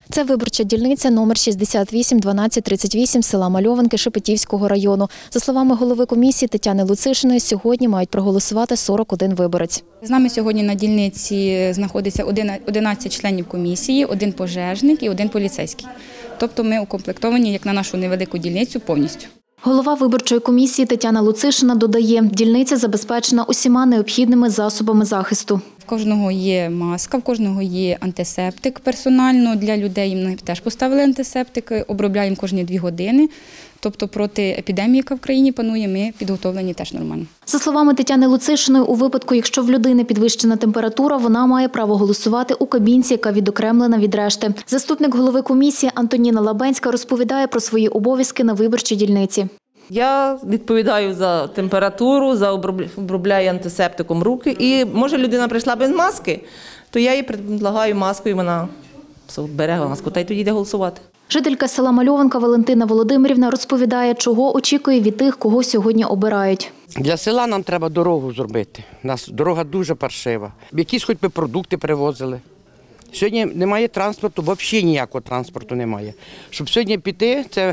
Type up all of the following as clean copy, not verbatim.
Це виборча дільниця номер 68-12-38 села Мальованки Шепетівського району. За словами голови комісії Тетяни Луцишиної, сьогодні мають проголосувати 41 виборець. З нами сьогодні на дільниці знаходиться 11 членів комісії, 1 пожежник і 1 поліцейський. Тобто ми укомплектовані, як на нашу невелику дільницю, повністю. Голова виборчої комісії Тетяна Луцишина додає, дільниця забезпечена усіма необхідними засобами захисту. В кожного є маска, в кожного є антисептик персонально. Для людей ми теж поставили антисептик, обробляємо кожні 2 години. Тобто проти епідемії, яка в країні панує, ми підготовлені теж нормально. За словами Тетяни Луцишиної, у випадку, якщо в людини підвищена температура, вона має право голосувати у кабінці, яка відокремлена від решти. Заступник голови комісії Антоніна Лабенська розповідає про свої обов'язки на виборчій дільниці. Я відповідаю за температуру, обробляю антисептиком руки. І може людина прийшла без маски, то я їй предлагаю маску і вона бере маску та й тоді йде голосувати. Жителька села Мальованка Валентина Володимирівна розповідає, чого очікує від тих, кого сьогодні обирають. Для села нам треба дорогу зробити. У нас дорога дуже паршива. Якісь хоч би продукти привозили. Сьогодні немає транспорту, взагалі ніякого транспорту немає. Щоб сьогодні піти, це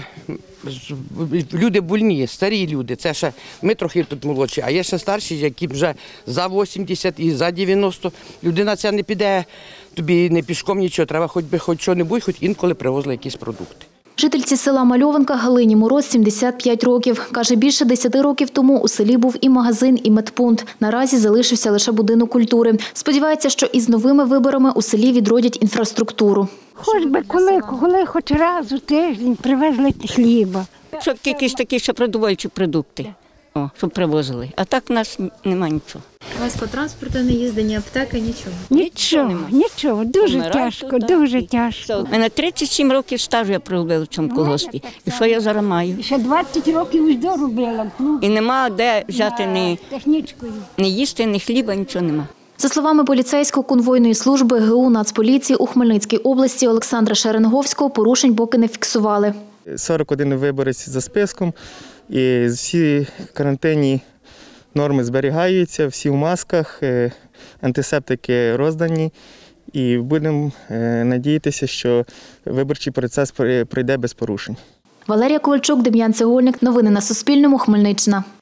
люди больні, старі люди. Це ще ми трохи тут молодші, а є ще старші, які вже за 80 і за 90. Людина ця не піде, тобі не пішком нічого, треба хоч би хоч що-небудь, хоч інколи привозили якісь продукти. Жительці села Мальованка Галині Мороз 75 років. Каже, більше 10 років тому у селі був і магазин, і медпункт. Наразі залишився лише будинок культури. Сподівається, що із новими виборами у селі відродять інфраструктуру. Хоч би коли хоч раз у тиждень привезли хліба. Щоб якісь такі ще продовольчі продукти, щоб привозили. А так в нас немає нічого. У вас по транспорту не їздить, ні аптека, нічого? Нічого. Дуже тяжко, дуже тяжко. У мене 37 років стажу я проробила в цьому колгоспі. І що я зараз маю? Ще 20 років ось доробила. І нема де взяти Технічкою. ні їсти, ні хліба, нічого нема. За словами поліцейського конвойної служби ГУ Нацполіції у Хмельницькій області Олександра Шеренговського, порушень поки не фіксували. 41 виборець за списком, і всі карантинні норми зберігаються, всі в масках, антисептики роздані. І будемо надіятися, що виборчий процес пройде без порушень. Валерія Ковальчук, Дем'ян Цегольник. Новини на Суспільному. Хмельниччина.